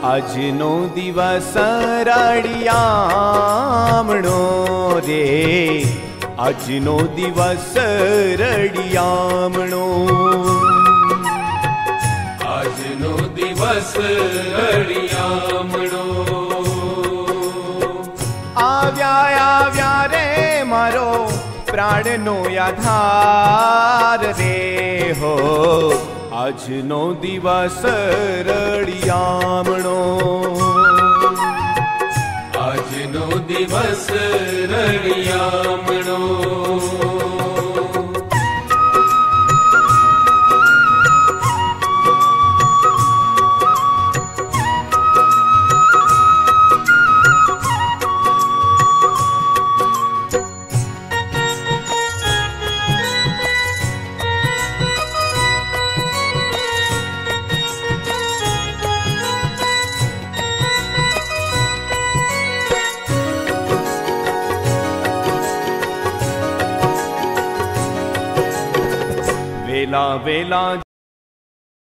આજનો દિવસ રળિયામણો રે, આજનો દિવસ રળિયામણો, આજનો દિવસ રળિયામણો. આવ્યા આવ્યા રે મારો પ્રાણનો આધાર રે હો, આજનો દિવસ રળિયામણો, આજનો દિવસ રળિયામણો. વેલા વેલા